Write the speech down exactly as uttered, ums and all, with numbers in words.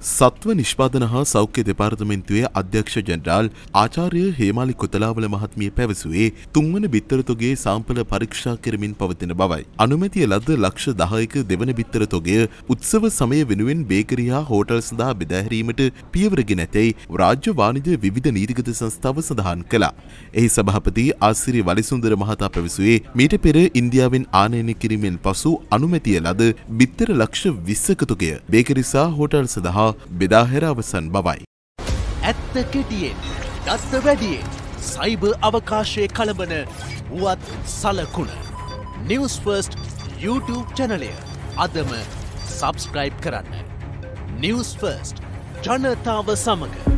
සත්ව නිෂ්පාදන හා සෞඛ්‍ය දෙපාර්තමේන්තුවේ අධ්‍යක්ෂ ජෙනරාල් ආචාර්ය හේමාලි කොතලාවල මහත්මිය පැවසුවේ තුන්වන බිත්තර තොගයේ සාම්පල පරීක්ෂා කරමින් පවතින බවයි. අනුමැතිය ලද ලක්ෂ දහයක දෙවන බිත්තර තොගය උත්සව සමය වෙනුවෙන් බේකරි හා හෝටල් සඳහා බෙදා හැරීමට පියවරගෙන ඇතැයි රාජ්‍ය වාණිජ්‍ය විවිධ නීතිගත සංස්ථාව සඳහන් කළා. එහි සභාපති ආසිරි වලිසුන්දර මහතා පැවසුවේ මීට පෙර ඉන්දියාවෙන් ආනයනය කිරීමෙන් පසු අනුමැතිය ලද බිත්තර ලක්ෂ විස්සක තොගය බේකරි සහ හෝටල් සඳහා බෙදාහැර අවසන් බවයි. ඇත්ත කෙටියෙන් දත්ත වැඩියෙන් සයිබර් අවකාශයේ කළඹන වුවත් සලකුණ නිවුස් ෆර්ස්ට් YouTube චැනලය අදම සබ්ස්ක්‍රයිබ් කරන්න. නිවුස් ෆර්ස්ට් ජනතාව සමග